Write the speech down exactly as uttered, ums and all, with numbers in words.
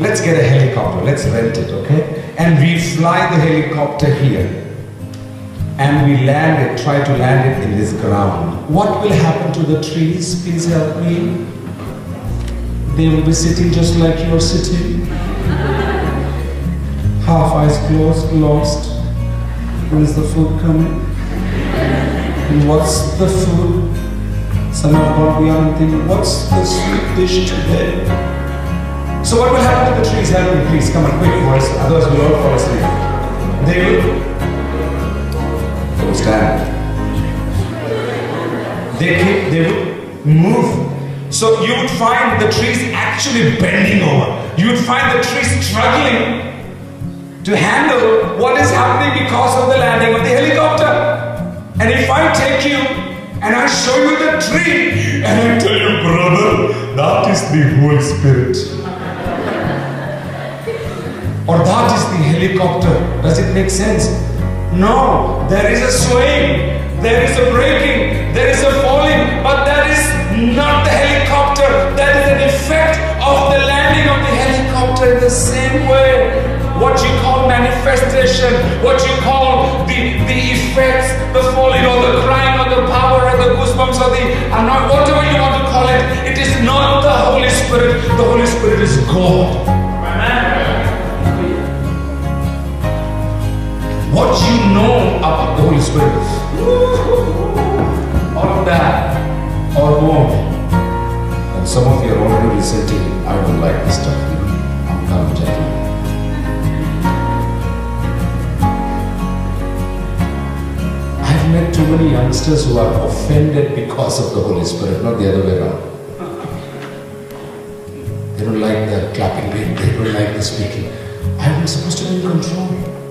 let's get a helicopter, let's rent it, okay? And we fly the helicopter here. And we land it, try to land it in this ground. What will happen to the trees? Please help me. They will be sitting just like you're sitting. Half eyes closed, lost. When is the food coming? And what's the food? Some have gone beyond and think, what's the sweet dish today? So what will happen to the trees? Help me, please. Come on, quick for us. Otherwise we'll all fall asleep. They will. They will stand. They keep, they will move. So you would find the trees actually bending over. You would find the trees struggling to handle what is happening because of the landing of the helicopter. And if I take you and I show you the tree and I tell you, brother, that is the Holy Spirit. Or that is the helicopter. Does it make sense? No, there is a swaying, there is a breaking, there is a falling, but that is not the helicopter. That is an effect of the landing of the helicopter. In the same way, what you call manifestation, what you call the, the effects, the falling or the crying or the power or the goosebumps or the, I'm not, whatever you want to call it, it is not the Holy Spirit. The Holy Spirit is God. Amen. What you know about the Holy Spirit, all of that, or more. And some of you are already listening, I don't like this stuff. I'm going to tell you. I've met too many youngsters who are offended because of the Holy Spirit, not the other way around. They don't like the clapping, they don't like the speaking. I'm supposed to be in control.